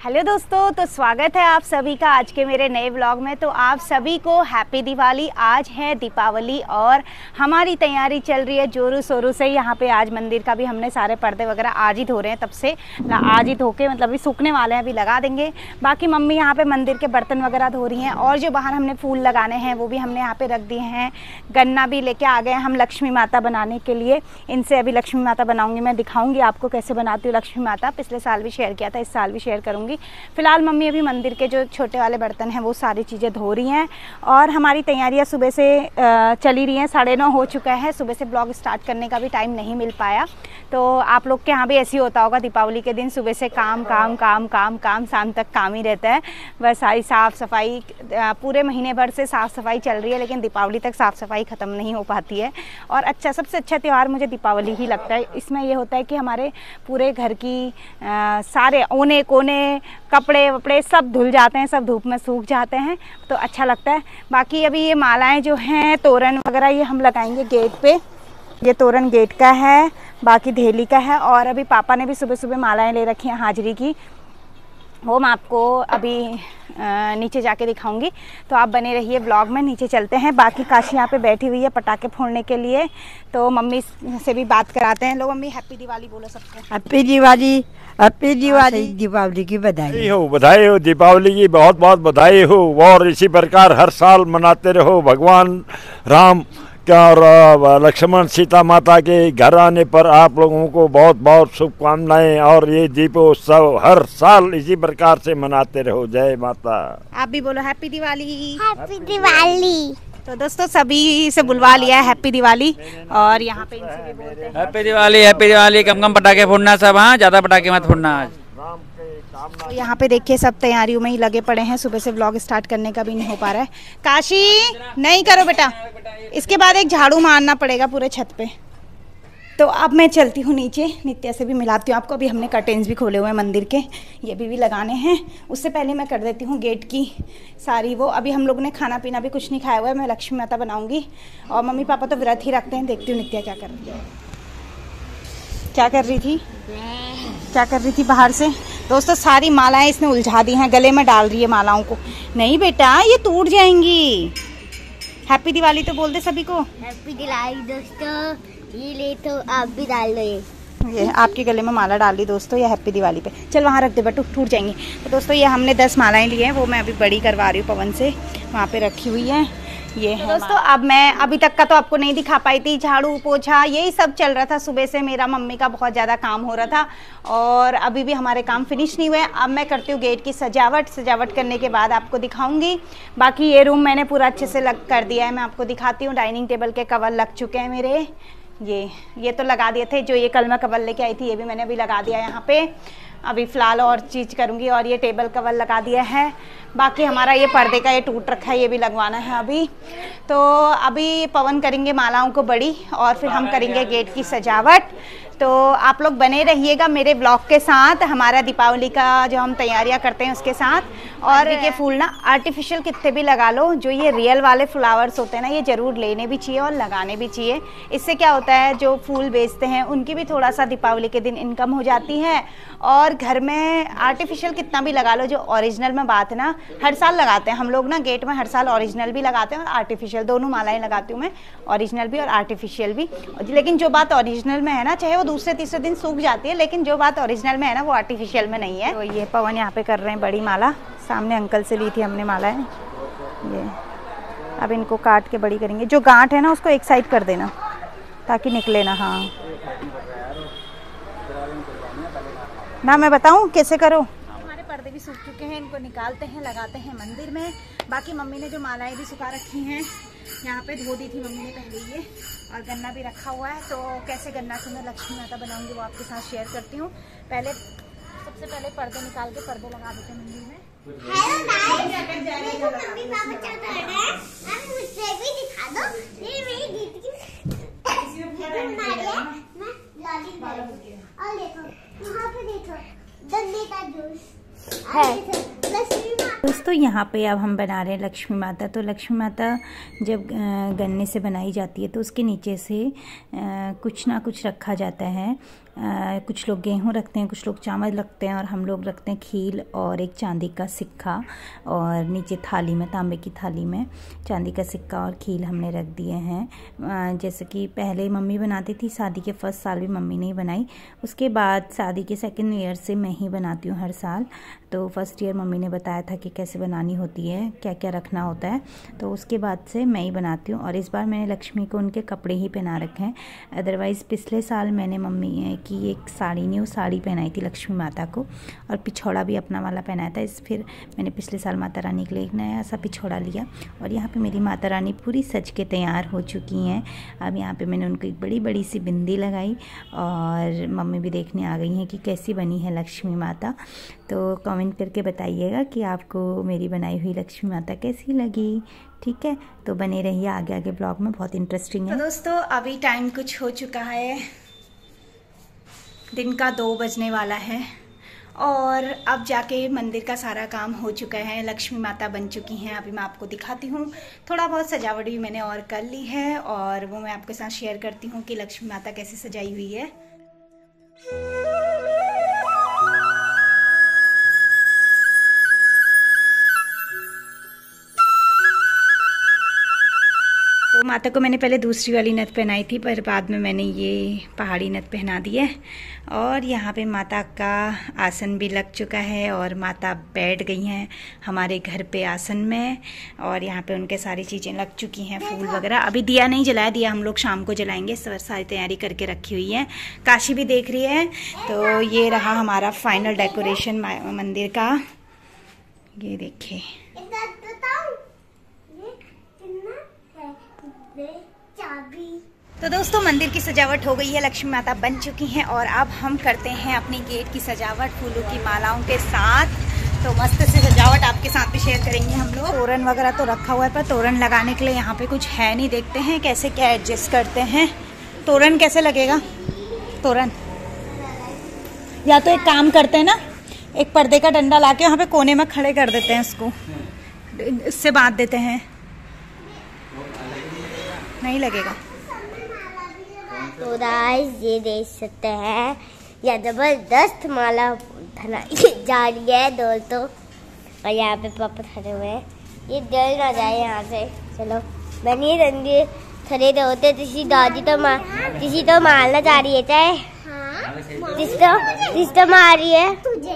Hello दोस्तों, तो स्वागत है आप सभी का आज के मेरे नए व्लॉग में। तो आप सभी को हैप्पी दिवाली। आज है दीपावली और हमारी तैयारी चल रही है जोरों शोरों से। यहाँ पे आज मंदिर का भी हमने सारे पर्दे वगैरह आज ही धो रहे हैं, तब से आज ही धो के मतलब अभी सूखने वाले हैं, अभी लगा देंगे। बाकी मम्मी यहाँ पे मंदिर के बर्तन वगैरह धो रही हैं और जो बाहर हमने फूल लगाने हैं वो भी हमने यहाँ पे रख दिए हैं। गन्ना भी लेके आ गए हम लक्ष्मी माता बनाने के लिए। इनसे अभी लक्ष्मी माता बनाऊँगी, मैं दिखाऊँगी आपको कैसे बनाती हूँ लक्ष्मी माता। पिछले साल भी शेयर किया था, इस साल भी शेयर करूँगी। फिलहाल मम्मी अभी मंदिर के जो छोटे वाले बर्तन हैं वो सारी चीज़ें धो रही हैं और हमारी तैयारियां सुबह से चली रही हैं। 9:30 हो चुका है। सुबह से ब्लॉग स्टार्ट करने का भी टाइम नहीं मिल पाया। तो आप लोग के यहाँ भी ऐसे ही होता होगा, दीपावली के दिन सुबह से काम काम काम काम काम, शाम तक काम ही रहता है। बस सारी साफ़ सफाई, पूरे महीने भर से साफ़ सफाई चल रही है, लेकिन दीपावली तक साफ़ सफाई ख़त्म नहीं हो पाती है। और अच्छा, सबसे अच्छा त्यौहार मुझे दीपावली ही लगता है। इसमें ये होता है कि हमारे पूरे घर की सारे ओने कोने कपड़े वपड़े सब धुल जाते हैं, सब धूप में सूख जाते हैं, तो अच्छा लगता है। बाकी अभी ये मालाएं जो हैं, तोरण वगैरह, ये हम लगाएंगे गेट पे। ये तोरण गेट का है, बाकी धेली का है। और अभी पापा ने भी सुबह सुबह मालाएं ले रखी हैं हाजिरी की, वो मैं आपको अभी नीचे जाके दिखाऊंगी। तो आप बने रहिए ब्लॉग में। नीचे चलते हैं। बाकी काशी यहाँ पे बैठी हुई है पटाखे फोड़ने के लिए, तो मम्मी से भी बात कराते हैं। लो मम्मी, हैप्पी दिवाली बोलो सबको। Happy Diwali, happy Diwali. दीपावली की बधाई हो, बधाई हो, दीपावली की बहुत बहुत बधाई हो। और इसी प्रकार हर साल मनाते रहो। भगवान राम और लक्ष्मण सीता माता के घर आने पर आप लोगों को बहुत बहुत शुभकामनाएं। और ये दीपोत्सव हर साल इसी प्रकार से मनाते रहो। जय माता। आप भी बोलो हैप्पी दिवाली। हैप्पी दिवाली। तो दोस्तों सभी से बुलवा लिया है हैप्पी दिवाली। और यहाँ पे इनसे भी बोलते हैं हैप्पी दिवाली, हैप्पी दिवाली। कम कम पटाखे फोड़ना सब, हाँ ज़्यादा पटाखे मत फोड़ना आज। तो यहाँ पे देखिए सब तैयारियों में ही लगे पड़े हैं। सुबह से व्लॉग स्टार्ट करने का भी नहीं हो पा रहा है। काशी नहीं करो बेटा, इसके बाद एक झाड़ू मारना पड़ेगा पूरे छत पे। तो अब मैं चलती हूँ नीचे, नित्या से भी मिलाती हूँ आपको। अभी हमने कर्टेन्स भी खोले हुए हैं मंदिर के, ये भी लगाने हैं। उससे पहले मैं कर देती हूँ गेट की सारी वो। अभी हम लोग ने खाना पीना भी कुछ नहीं खाया हुआ है। मैं लक्ष्मी माता बनाऊँगी और मम्मी पापा तो व्रत ही रखते हैं। देखती हूँ नित्या क्या कर रही है। क्या कर रही थी, क्या कर रही थी बाहर से। दोस्तों सारी मालाएं इसने उलझा दी हैं, गले में डाल रही है मालाओं को। नहीं बेटा, ये टूट जाएंगी। हैप्पी दिवाली तो बोल दे सभी को। हैप्पी दिवाली दोस्तों। ये ले तो आप भी डाल लो। ये आपके गले में माला डाल दी दोस्तों, ये हैप्पी दिवाली पे। चल वहाँ रख दे बटू, टूट जाएंगी। तो दोस्तों ये हमने 10 मालाएं ली हैं, वो मैं अभी बड़ी करवा रही हूँ पवन से, वहाँ पे रखी हुई है। ये है दोस्तों। अब मैं अभी तक का तो आपको नहीं दिखा पाई थी, झाड़ू पोछा यही सब चल रहा था सुबह से। मेरा मम्मी का बहुत ज़्यादा काम हो रहा था और अभी भी हमारे काम फिनिश नहीं हुए। अब मैं करती हूँ गेट की सजावट करने के बाद आपको दिखाऊंगी। बाकी ये रूम मैंने पूरा अच्छे से लग कर दिया है, मैं आपको दिखाती हूँ। डाइनिंग टेबल के कवर लग चुके हैं मेरे। ये तो लगा दिए थे, जो ये कल मैं कवर लेके आई थी ये भी मैंने अभी लगा दिया यहाँ पे। अभी फ़िलहाल और चीज़ करूँगी। और ये टेबल कवर लगा दिया है। बाकी हमारा ये पर्दे का ये टूट रखा है, ये भी लगवाना है अभी। तो अभी पवन करेंगे मालाओं को बड़ी और फिर हम करेंगे गेट की सजावट। तो आप लोग बने रहिएगा मेरे ब्लॉग के साथ, हमारा दीपावली का जो हम तैयारियां करते हैं उसके साथ। और ये फूल ना आर्टिफिशियल कितने भी लगा लो, जो ये रियल वाले फ्लावर्स होते हैं ना, ये ज़रूर लेने भी चाहिए और लगाने भी चाहिए। इससे क्या होता है, जो फूल बेचते हैं उनकी भी थोड़ा सा दीपावली के दिन इनकम हो जाती है। और घर में आर्टिफिशियल कितना भी लगा लो, जो ओरिजिनल में बात है ना, हर साल लगाते हैं हम लोग ना गेट में, हर साल ओरिजिनल भी लगाते हैं और आर्टिफिशियल, दोनों मालाएं लगाती हूँ मैं, ओरिजिनल भी और आर्टिफिशियल भी। लेकिन जो बात ओरिजिनल में है ना, चाहे वो दूसरे तीसरे दिन सूख जाती है, लेकिन जो बात ओरिजिनल में है ना वो आर्टिफिशियल में नहीं है। तो ये पवन यहाँ पे कर रहे हैं बड़ी माला। सामने अंकल से ली थी हमने माला है ये। अब इनको काट के बड़ी करेंगे। जो गांठ है ना उसको एक साइड कर देना ताकि निकले ना। हाँ ना, मैं बताऊँ कैसे करो। हमारे पर्दे भी सूख चुके हैं, इनको निकालते हैं, लगाते हैं मंदिर में। बाकी मम्मी ने जो मालाएं भी सुखा रखी हैं यहाँ पे, धो दी थी मम्मी ने पहले ये। और गन्ना भी रखा हुआ है। तो कैसे गन्ना से मैं लक्ष्मी माता बनाऊंगी वो आपके साथ शेयर करती हूँ। पहले सबसे पहले पर्दे निकाल के पर्दे लगा देते हैं मंदिर में। हेलो गाइस, देखो मम्मी पापा क्या कर रहे हैं। अब मुझे भी दिखा दो। ये मेरी दीदी की मैं लॉली और देखो वहाँ पे देखो गन्ने का जूस है। दोस्तों यहाँ पे अब हम बना रहे हैं लक्ष्मी माता। तो लक्ष्मी माता जब गन्ने से बनाई जाती है तो उसके नीचे से कुछ ना कुछ रखा जाता है। कुछ लोग गेहूं रखते हैं, कुछ लोग चावल रखते हैं और हम लोग रखते हैं खील और एक चांदी का सिक्का। और नीचे थाली में, तांबे की थाली में चांदी का सिक्का और खील हमने रख दिए हैं। जैसे कि पहले मम्मी बनाती थी, शादी के फर्स्ट साल भी मम्मी ने ही बनाई। उसके बाद शादी के सेकंड ईयर से मैं ही बनाती हूँ हर साल। तो फर्स्ट ईयर मम्मी ने बताया था कि कैसे बनानी होती है, क्या क्या रखना होता है, तो उसके बाद से मैं ही बनाती हूँ। और इस बार मैंने लक्ष्मी को उनके कपड़े ही पहना रखे हैं। अदरवाइज़ पिछले साल मैंने मम्मी की एक साड़ी, न्यू साड़ी पहनाई थी लक्ष्मी माता को, और पिछौड़ा भी अपना वाला पहनाया था। फिर मैंने पिछले साल माता रानी के लिए एक नया सा पिछौड़ा लिया। और यहाँ पे मेरी माता रानी पूरी सज के तैयार हो चुकी हैं। अब यहाँ पे मैंने उनको एक बड़ी बड़ी सी बिंदी लगाई और मम्मी भी देखने आ गई हैं कि कैसी बनी है लक्ष्मी माता। तो कमेंट करके बताइएगा कि आपको मेरी बनाई हुई लक्ष्मी माता कैसी लगी। ठीक है, तो बने रहिए आगे आगे ब्लॉग में, बहुत इंटरेस्टिंग है। तो दोस्तों अभी टाइम कुछ हो चुका है, दिन का 2 बजने वाला है और अब जाके मंदिर का सारा काम हो चुका है। लक्ष्मी माता बन चुकी हैं। अभी मैं आपको दिखाती हूँ। थोड़ा बहुत सजावट भी मैंने और कर ली है और वो मैं आपके साथ शेयर करती हूँ कि लक्ष्मी माता कैसे सजाई हुई है। तो माता को मैंने पहले दूसरी वाली नथ पहनाई थी, पर बाद में मैंने ये पहाड़ी नथ पहना दी है। और यहाँ पे माता का आसन भी लग चुका है और माता बैठ गई हैं हमारे घर पे आसन में। और यहाँ पे उनके सारी चीज़ें लग चुकी हैं, फूल वगैरह। अभी दिया नहीं जलाया, दिया हम लोग शाम को जलाएंगे। सारी तैयारी करके रखी हुई है। काशी भी देख रही है। तो ये रहा हमारा फाइनल डेकोरेशन मंदिर का। ये देखिए, तो दोस्तों मंदिर की सजावट हो गई है, लक्ष्मी माता बन चुकी हैं। और अब हम करते हैं अपनी गेट की सजावट फूलों की मालाओं के साथ। तो मस्त से सजावट आपके साथ भी शेयर करेंगे हम लोग। तोरण वगैरह तो रखा हुआ है, पर तोरण लगाने के लिए यहाँ पे कुछ है नहीं। देखते हैं कैसे क्या एडजस्ट करते हैं। तोरण कैसे लगेगा? तोरण या तो एक काम करते हैं ना, एक पर्दे का डंडा ला के वहाँ पे कोने में खड़े कर देते हैं, उसको इससे बांध देते हैं। नहीं लगेगा। तो गाइस ये देख सकते हैं, यह जबरदस्त माला जा रही है दोस्तों। और यहाँ पे पापा खड़े हुए हैं, ये डर ना जाए यहाँ से। चलो बनी रंगे खड़े होते, किसी दादी तो किसी तो मारना चाह रही है, चाहे जिस तो मार रही है।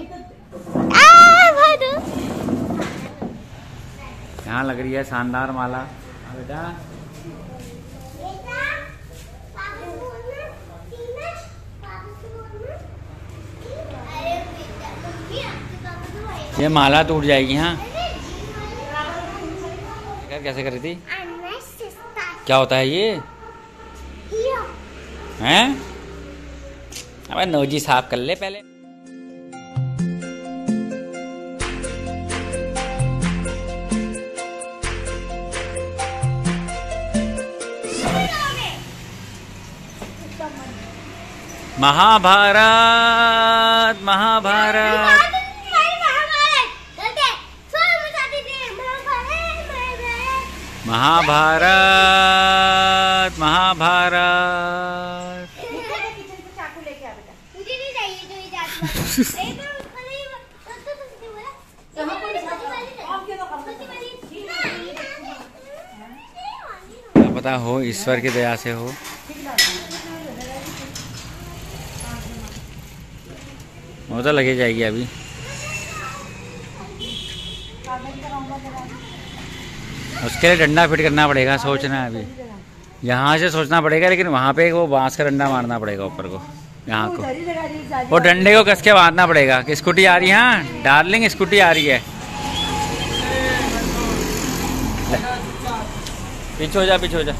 यहाँ लग रही है शानदार माला बेटा। ये माला टूट जाएगी। हाँ कैसे कर रही थी? क्या होता है ये? हैं? अबे नोजी साफ कर ले पहले। महाभारत महाभारत महाभारत महाभारत। चाकू लेके आ बेटा। मुझे नहीं चाहिए जो ये क्या पता हो, ईश्वर की दया से हो। वो तो लगी जाएगी अभी। उसके लिए डंडा फिट करना पड़ेगा, सोचना है अभी। यहाँ से सोचना पड़ेगा, लेकिन वहाँ पे वो बांस का डंडा मारना पड़ेगा ऊपर को, यहाँ को। वो डंडे को कस के बांधना पड़ेगा। कि स्कूटी आ रही है? हाँ डार्लिंग स्कूटी आ रही है। पीछे हो जा, पीछे हो जा।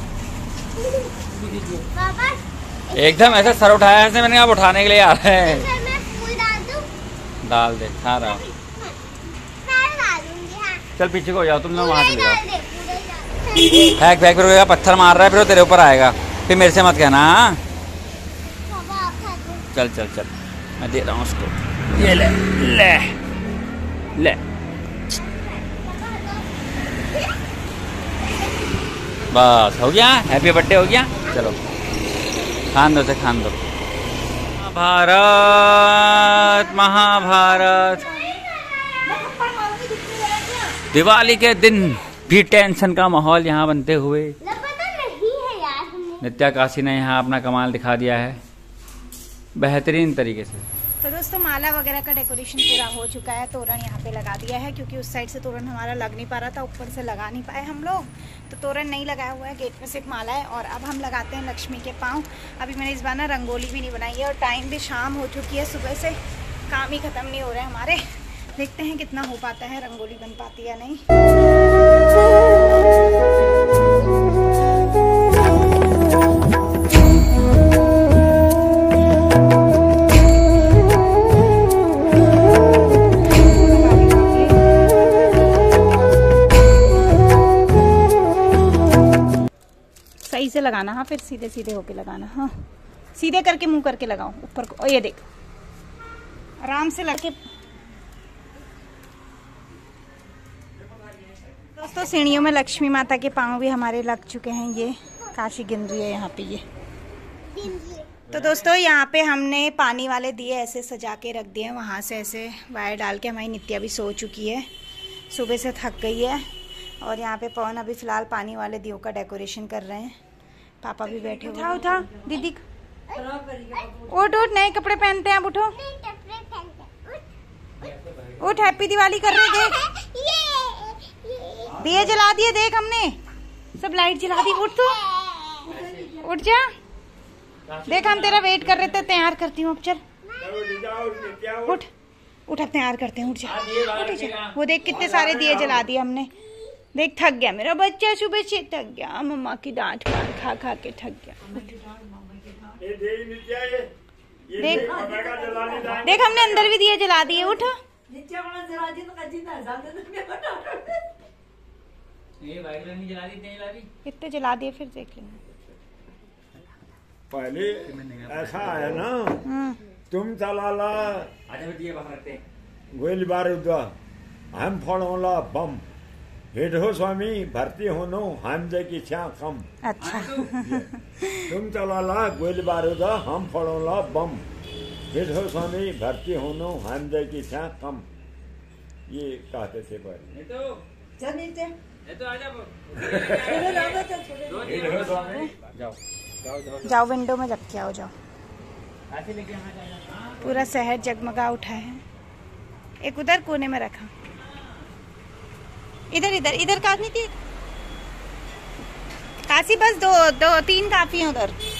एकदम ऐसा सर उठाया है, मैंने आप उठाने के लिए आ रहे हैं। डाल दे, खा रहा हूँ। चल पीछे को हो जाओ, तुम लोग वहाँ चले जाओ। फेंक फेंक फिर पत्थर मार रहा है, फिर वो तेरे ऊपर आएगा। फिर मेरे से मत कहना। चल चल चल, मैं दे रहा हूँ उसको। ये ले ले ले। बस हो गया, हैप्पी बर्थडे हो गया। चलो खान दो से खान दो। महाभारत महाभारत। दिवाली के दिन भी टेंशन का माहौल यहाँ बनते हुए नित्या काशी ने यहाँ अपना कमाल दिखा दिया है बेहतरीन तरीके से। तो दोस्तों माला वगैरह का डेकोरेशन पूरा हो चुका है। तोरण यहाँ पे लगा दिया है क्योंकि उस साइड से तोरण हमारा लग नहीं पा रहा था, ऊपर से लगा नहीं पाए हम लोग, तो तोरण नहीं लगाया हुआ है। गेट में सिर्फ माला है। और अब हम लगाते हैं लक्ष्मी के पाँव। अभी मैंने इस बार ना रंगोली भी नहीं बनाई है और टाइम भी शाम हो चुकी है, सुबह से काम ही ख़त्म नहीं हो रहे हमारे। देखते हैं कितना हो पाता है, रंगोली बन पाती या नहीं। सही से लगाना, हाँ फिर सीधे सीधे होके लगाना, हाँ सीधे करके मुंह करके लगाओ ऊपर को। और ये देख आराम से लगे। दोस्तों सीढ़ियों में लक्ष्मी माता के पाँव भी हमारे लग चुके हैं। ये काशी गिन रही है यहाँ पे ये। तो दोस्तों यहाँ पे हमने पानी वाले दिए ऐसे सजा के रख दिए हैं। वहाँ से ऐसे वायर डाल के हमारी नित्या भी सो चुकी है, सुबह से थक गई है। और यहाँ पे पवन अभी फ़िलहाल पानी वाले दियों का डेकोरेशन कर रहे हैं। पापा भी बैठे। उठा उठा दीदी, उठ उठ, नए कपड़े पहनते हैं अब, उठो उठ, हैप्पी दिवाली कर रहे। देख दिए जला दिए, देख हमने सब लाइट जला दी। उठ तू, उठ जा, देख हम तेरा वेट कर रहे थे। तैयार करती हूँ अब, चल उठ उठ, अब तैयार करते हैं। उठ जा, उठ जा। वो देख कितने सारे दिए जला दिए हमने। देख थक गया मेरा बच्चा, सुबह से थक गया, मम्मा की डांट मार खा खा के थक गया। देख देख हमने अंदर भी दिए जला दिए। उठ इतने जला दिए, फिर देख लेंगे। पहले ऐसा है ना, तुम चलाला गोली बारूद, हम फोड़ोला बम, हेडो स्वामी भर्ती होनो हम जे की छा कम। अच्छा तुम चलाला गोली बारूद, हम फोड़ोला बम, हेडो स्वामी भर्ती होनो हम जे की छा कम। ये कहते थे पहले। जाओ विंडो में रख के आओ, जाओ। पूरा शहर जगमगा उठा है। एक उधर कोने में रखा, इधर इधर इधर काफी थी काशी, बस दो दो तीन काफी है उधर।